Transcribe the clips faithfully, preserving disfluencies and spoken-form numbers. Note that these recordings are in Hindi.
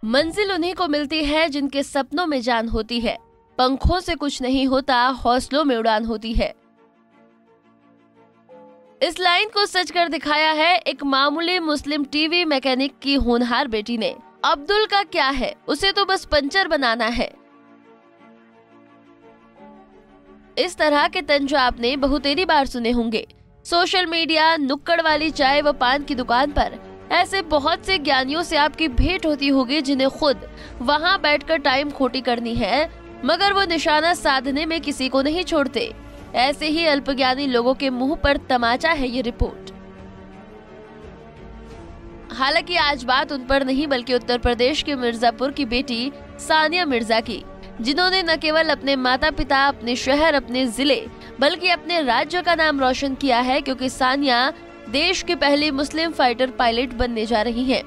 मंजिल उन्हीं को मिलती है जिनके सपनों में जान होती है। पंखों से कुछ नहीं होता, हौसलों में उड़ान होती है। इस लाइन को सच कर दिखाया है एक मामूली मुस्लिम टीवी मैकेनिक की होनहार बेटी ने। अब्दुल का क्या है, उसे तो बस पंचर बनाना है। इस तरह के तंज आपने बहुतेरी बार सुने होंगे। सोशल मीडिया, नुक्कड़ वाली चाय व पान की दुकान पर ऐसे बहुत से ज्ञानियों से आपकी भेंट होती होगी जिन्हें खुद वहां बैठकर टाइम खोटी करनी है, मगर वो निशाना साधने में किसी को नहीं छोड़ते। ऐसे ही अल्पज्ञानी लोगों के मुंह पर तमाचा है ये रिपोर्ट। हालांकि आज बात उन पर नहीं बल्कि उत्तर प्रदेश के मिर्जापुर की बेटी सानिया मिर्जा की, जिन्होंने न केवल अपने माता पिता, अपने शहर, अपने जिले बल्कि अपने राज्य का नाम रोशन किया है, क्योंकि सानिया देश की पहली मुस्लिम फाइटर पायलट बनने जा रही हैं।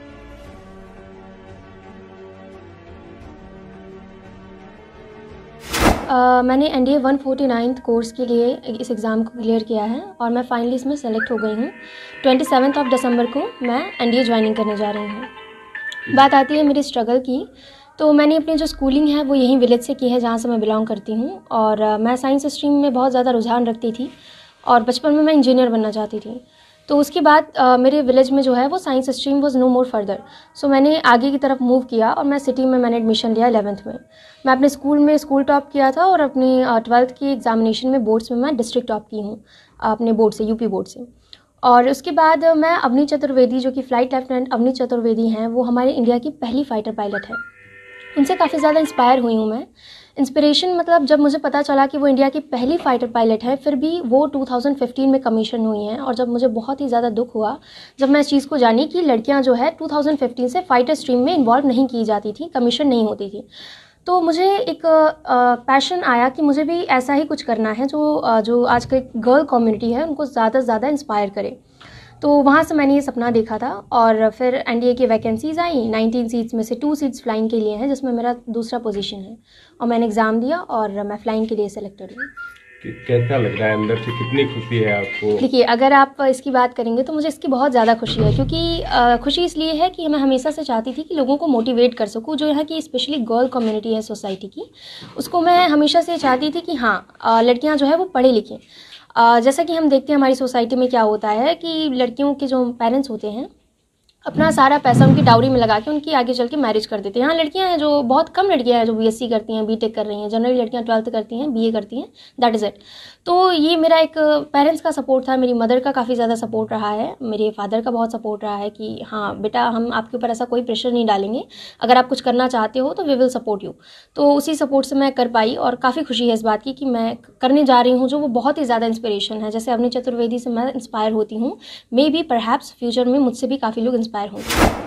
Uh, मैंने N D A one forty ninth course के लिए इस एग्ज़ाम को क्लियर किया है और मैं फाइनली इसमें सेलेक्ट हो गई हूँ। ट्वेंटी सेवन्थ ऑफ दिसंबर को मैं एन डी ए ज्वाइनिंग करने जा रही हूँ। बात आती है मेरी स्ट्रगल की, तो मैंने अपनी जो स्कूलिंग है वो यहीं विलेज से की है जहाँ से मैं बिलोंग करती हूँ। और uh, मैं साइंस स्ट्रीम में बहुत ज़्यादा रुझान रखती थी और बचपन में मैं इंजीनियर बनना चाहती थी। तो उसके बाद uh, मेरे विलेज में जो है वो science stream was no more further. So मैंने आगे की तरफ मूव किया और मैं सिटी में मैंने एडमिशन लिया इलेवेंथ में। मैं अपने स्कूल में स्कूल टॉप किया था और अपनी ट्वेल्थ की एग्जामिनेशन में बोर्ड्स में मैं डिस्ट्रिक्ट टॉप की हूँ अपने बोर्ड से, यूपी बोर्ड से। और उसके बाद मैं अवनी चतुर्वेदी, जो कि फ़्लाइट लेफ्टिनेंट अवनी चतुर्वेदी हैं, वो हमारे इंडिया की पहली फ़ाइटर पायलट है। उनसे काफ़ी ज़्यादा इंस्पायर हुई हूँ मैं। इंस्पिरेशन मतलब जब मुझे पता चला कि वो इंडिया की पहली फ़ाइटर पायलट है, फिर भी वो टू थाउजेंड फिफ्टीन में कमीशन हुई हैं। और जब मुझे बहुत ही ज़्यादा दुख हुआ जब मैं इस चीज़ को जानी कि लड़कियां जो है टू थाउजेंड फिफ्टीन से फ़ाइटर स्ट्रीम में इन्वॉल्व नहीं की जाती थी, कमीशन नहीं होती थी, तो मुझे एक पैशन आया कि मुझे भी ऐसा ही कुछ करना है जो uh, जो आज की गर्ल कम्युनिटी है उनको ज़्यादा से ज़्यादा इंस्पायर करे। तो वहाँ से मैंने ये सपना देखा था और फिर एन डी ए की वैकेंसीज़ आई। नाइनटीन सीट्स में से टू सीट्स फ्लाइंग के लिए हैं, जिसमें मेरा दूसरा पोजीशन है, और मैंने एग्ज़ाम दिया और मैं फ्लाइंग के लिए सेलेक्टेड हुई। कैसा लग रहा है अंदर से, कितनी खुशी है आपको? देखिए, अगर आप इसकी बात करेंगे तो मुझे इसकी बहुत ज़्यादा खुशी है, क्योंकि खुशी इसलिए है कि मैं हमेशा से चाहती थी कि लोगों को मोटिवेट कर सकूं। जो यहाँ की स्पेशली गर्ल कम्युनिटी है सोसाइटी की, उसको मैं हमेशा से चाहती थी कि हाँ, लड़कियाँ जो है वो पढ़े लिखें। जैसा कि हम देखते हैं हमारी सोसाइटी में क्या होता है कि लड़कियों के जो पेरेंट्स होते हैं अपना सारा पैसा उनकी डाउरी में लगा के उनकी आगे चल के मैरिज कर देते हैं। यहाँ लड़कियाँ हैं जो, बहुत कम लड़कियाँ हैं जो बी एस सी करती हैं, बी टेक कर रही हैं। जनरली लड़कियाँ ट्वेल्थ करती हैं, बी ए करती हैं, दैट इज़ इट। तो ये मेरा एक पेरेंट्स का सपोर्ट था, मेरी मदर का काफ़ी ज़्यादा सपोर्ट रहा है, मेरे फादर का बहुत सपोर्ट रहा है कि हाँ बेटा, हम आपके ऊपर ऐसा कोई प्रेशर नहीं डालेंगे, अगर आप कुछ करना चाहते हो तो वी विल सपोर्ट यू। तो उसी सपोर्ट से मैं कर पाई और काफ़ी खुशी है इस बात की कि मैं करने जा रही हूँ जो वो बहुत ही ज़्यादा इंस्पिरेशन है। जैसे अवनी चतुर्वेदी से मैं इंस्पायर होती हूँ, मे बी परहैप्स फ्यूचर में मुझसे भी काफ़ी लोग इंस्पायर होंगे।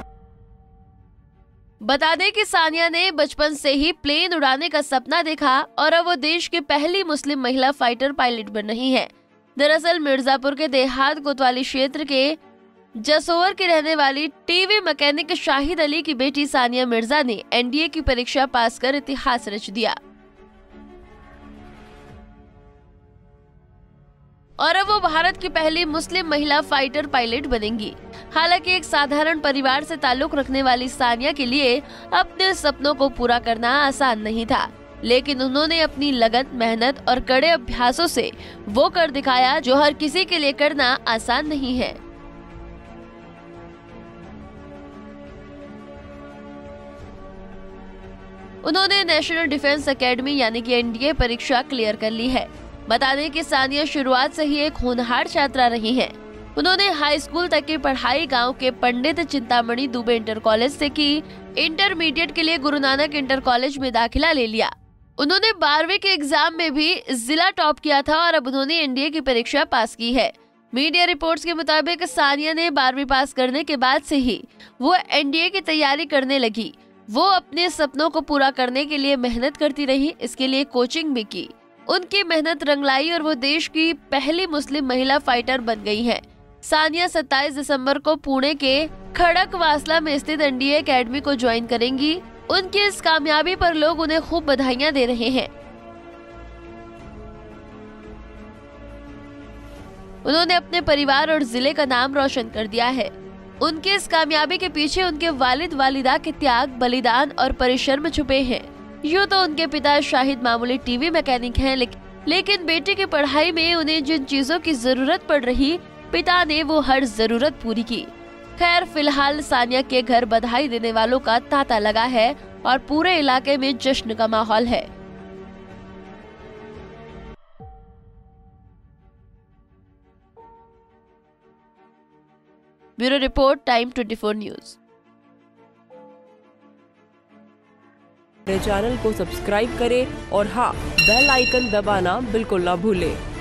बता दें कि सानिया ने बचपन से ही प्लेन उड़ाने का सपना देखा और अब वो देश की पहली मुस्लिम महिला फाइटर पायलट बन रही हैं। दरअसल मिर्जापुर के देहात कोतवाली क्षेत्र के जसोवर की रहने वाली टीवी मैकेनिक शाहिद अली की बेटी सानिया मिर्जा ने एन डी ए की परीक्षा पास कर इतिहास रच दिया और अब वो भारत की पहली मुस्लिम महिला फाइटर पायलट बनेंगी। हालांकि एक साधारण परिवार से ताल्लुक रखने वाली सानिया के लिए अपने सपनों को पूरा करना आसान नहीं था, लेकिन उन्होंने अपनी लगन, मेहनत और कड़े अभ्यासों से वो कर दिखाया जो हर किसी के लिए करना आसान नहीं है। उन्होंने नेशनल डिफेंस एकेडमी यानी कि एन डी ए परीक्षा क्लियर कर ली है। बता दें कि सानिया शुरुआत से ही एक होनहार छात्रा रही हैं। उन्होंने हाई स्कूल तक की पढ़ाई गांव के पंडित चिंतामणि दुबे इंटर कॉलेज से की। इंटरमीडिएट के लिए गुरु नानक इंटर कॉलेज में दाखिला ले लिया। उन्होंने बारहवीं के एग्जाम में भी जिला टॉप किया था और अब उन्होंने एन डी ए की परीक्षा पास की है। मीडिया रिपोर्ट्स के मुताबिक सानिया ने बारहवीं पास करने के बाद से ही वो एन डी ए की तैयारी करने लगी। वो अपने सपनों को पूरा करने के लिए मेहनत करती रही, इसके लिए कोचिंग भी की। उनकी मेहनत रंग लाई और वो देश की पहली मुस्लिम महिला फाइटर बन गई हैं। सानिया सत्ताईस दिसंबर को पुणे के खड़कवासला में स्थित एन डी ए एकेडमी को ज्वाइन करेंगी। उनकी इस कामयाबी पर लोग उन्हें खूब बधाइयां दे रहे हैं। उन्होंने अपने परिवार और जिले का नाम रोशन कर दिया है। उनके इस कामयाबी के पीछे उनके वालिद वालिदा के त्याग, बलिदान और परिश्रम छुपे हैं। यूँ तो उनके पिता शाहिद मामूली टीवी मैकेनिक हैं, लेकिन लेकिन बेटे की पढ़ाई में उन्हें जिन चीजों की जरूरत पड़ रही, पिता ने वो हर जरूरत पूरी की। खैर, फिलहाल सानिया के घर बधाई देने वालों का तांता लगा है और पूरे इलाके में जश्न का माहौल है। Bureau report, time twenty four news. Channel को सब्सक्राइब करें और हाँ, बेल आइकन दबाना बिल्कुल ना भूलें।